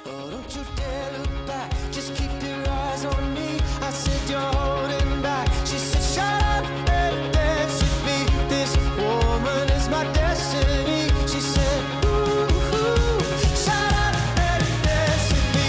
Oh, don't you dare look back, just keep your eyes on me. I said you're holding back. She said shut up and dance with me. This woman is my destiny. She said ooh, shut up and dance with me.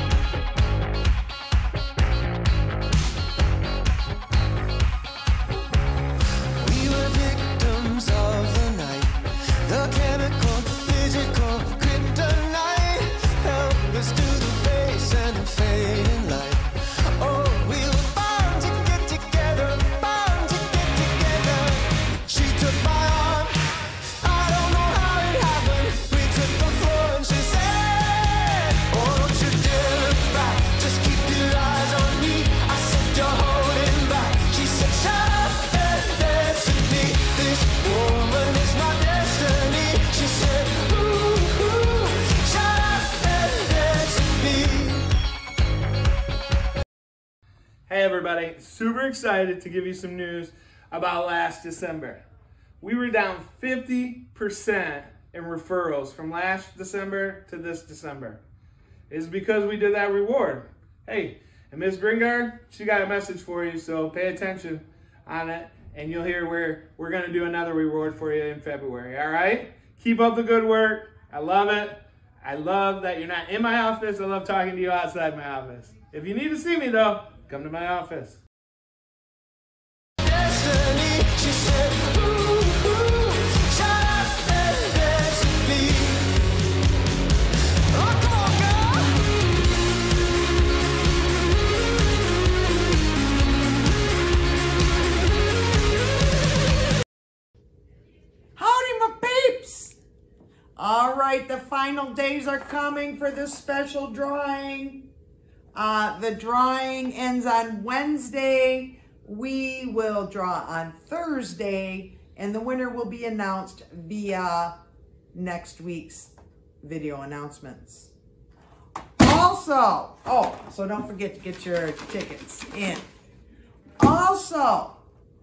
We were victims of the night, the chemical, physical, kryptonite held us to the base and the fading light. Oh, we were bound to get together, bound to get together. She took my arm, I don't know how it happened. We took the floor and she said, oh, don't you dare look back, just keep your eyes on me. I said you're holding back. She said shut up and dance with me. This woman is my destiny. She said ooh, shut up and dance with me. Hey everybody, super excited to give you some news about last December. We were down 50% in referrals from last December to this December. It's because we did that reward. Hey, and Ms. Bringard, she got a message for you, so pay attention on it, and you'll hear where we're gonna do another reward for you in February, all right? Keep up the good work. I love it. I love that you're not in my office. I love talking to you outside my office. If you need to see me though, come to my office. Destiny, she said, ooh, shut up and dance with me. Oh, come on, girl. Howdy, my peeps! All right, the final days are coming for this special drawing. The drawing ends on Wednesday. We will draw on Thursday, and the winner will be announced via next week's video announcements. Also, so don't forget to get your tickets in. Also,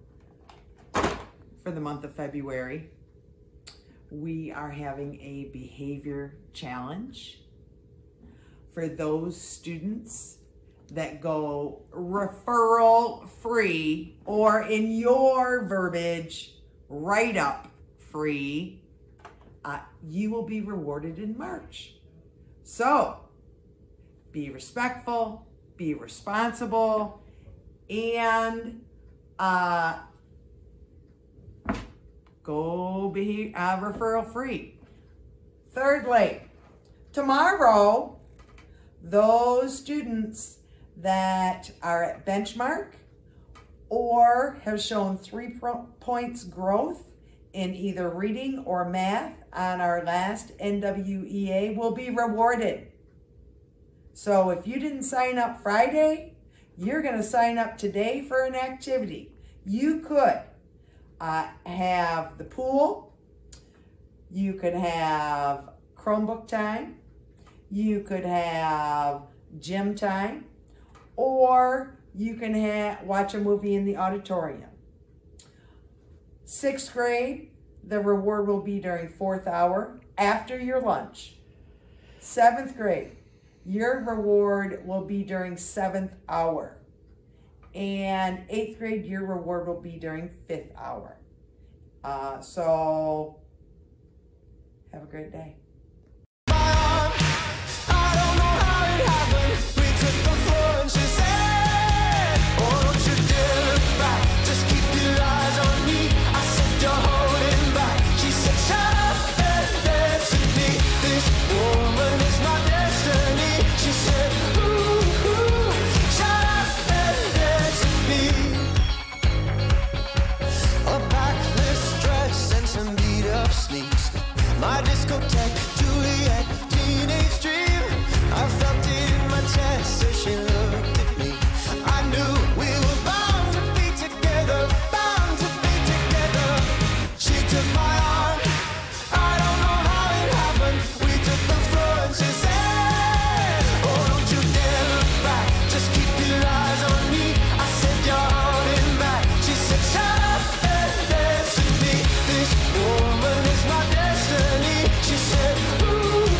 for the month of February, we are having a behavior challenge for those students that go referral free, or in your verbiage, write up free. You will be rewarded in March. So be respectful, be responsible, and go be referral free. Thirdly, tomorrow, those students that are at benchmark or have shown 3 points growth in either reading or math on our last NWEA will be rewarded. So if you didn't sign up Friday, you're going to sign up today for an activity. You could have the pool, you could have Chromebook time, you could have gym time, or you can watch a movie in the auditorium. 6th grade, the reward will be during 4th hour after your lunch. 7th grade, your reward will be during 7th hour. And 8th grade, your reward will be during 5th hour. So have a great day. My discotheque, Juliet, teenage dream. I felt it in my chest as she looked at me. I knew we were bound to be together, bound to be together. She took my arm, I don't know how it happened. We took the floor and she said, oh, don't you dare look back, just keep your eyes on me. I said you're holding back. She said shut up and dance with me. This woman is my destiny. She said, ooh.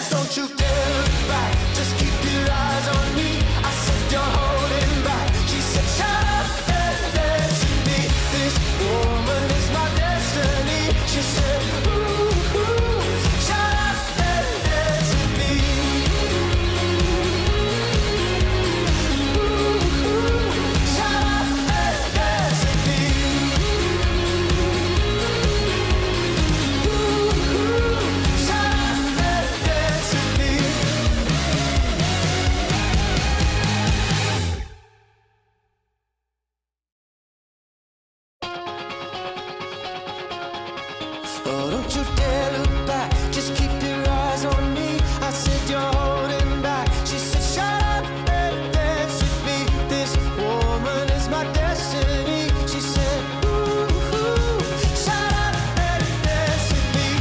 Don't you dare look back, just keep your eyes on me. I said you're holding back. She said shut up and dance with me. This woman is my destiny. She said ooh, ooh, shut up and dance with me. Ooh, ooh, shut up and dance with me. Ooh, ooh, shut up and dance with me. Oh, don't you dare look back, just keep your eyes on me. I said you're holding back. She said shut up and dance with me. This woman is my destiny. She said ooh, ooh, shut up and dance with me.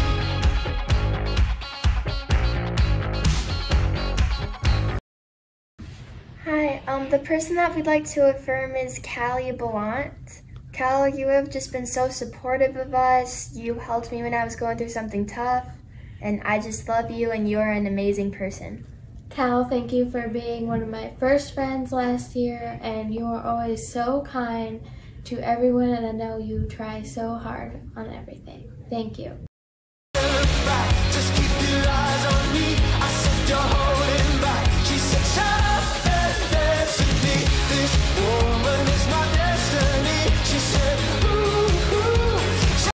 Hi, the person that we'd like to affirm is Callie Ballant. Cal, you have just been so supportive of us. You helped me when I was going through something tough, and I just love you, and you're an amazing person. Cal, thank you for being one of my first friends last year, and you are always so kind to everyone, and I know you try so hard on everything. Thank you. Look back, just keep your eyes on me. I said you're holding back. She said shut up and dance with me. This woman is my destiny. She said ooh, ooh.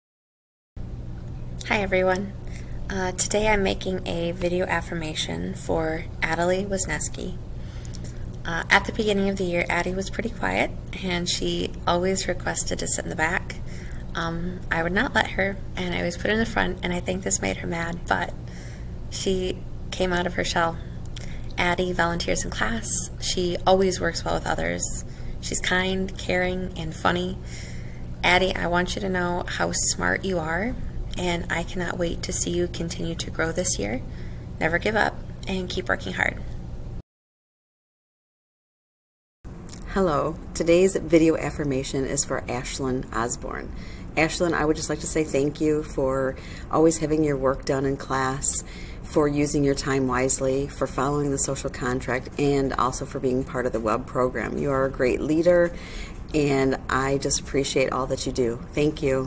Hi everyone. Today I'm making a video affirmation for Adelie Wisniewski. At the beginning of the year, Addie was pretty quiet and she always requested to sit in the back. I would not let her and I was put in the front, and I think this made her mad, but she came out of her shell. Addie volunteers in class. She always works well with others. She's kind, caring, and funny. Addie, I want you to know how smart you are, and I cannot wait to see you continue to grow this year. Never give up and keep working hard. Hello, today's video affirmation is for Ashlyn Osborne. Ashlyn, I would just like to say thank you for always having your work done in class, for using your time wisely, for following the social contract, and also for being part of the web program. You are a great leader, and I just appreciate all that you do. Thank you.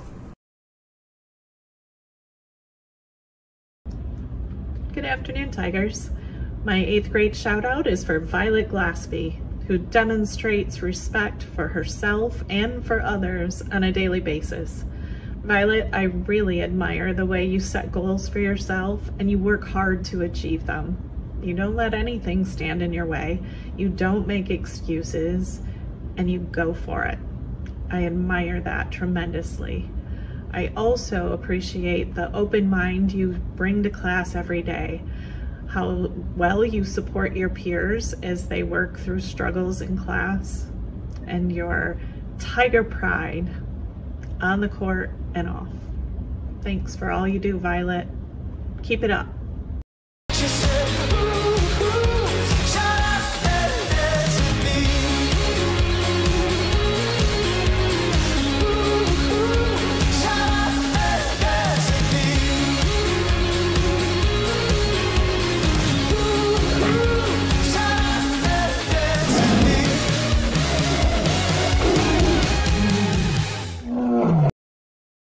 Good afternoon, Tigers. My 8th grade shout out is for Violet Glaspie, who demonstrates respect for herself and for others on a daily basis. Violet, I really admire the way you set goals for yourself and you work hard to achieve them. You don't let anything stand in your way. You don't make excuses and you go for it. I admire that tremendously. I also appreciate the open mind you bring to class every day, how well you support your peers as they work through struggles in class, and your tiger pride on the court and off. Thanks for all you do, Violet. Keep it up.